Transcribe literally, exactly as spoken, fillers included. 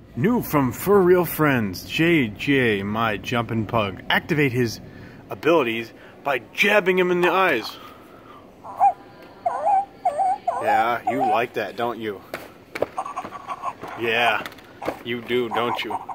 New from Fur Real Friends, J J, my Jumping Pug. Activate his abilities by jabbing him in the eyes. Yeah, you like that, don't you? Yeah, you do, don't you?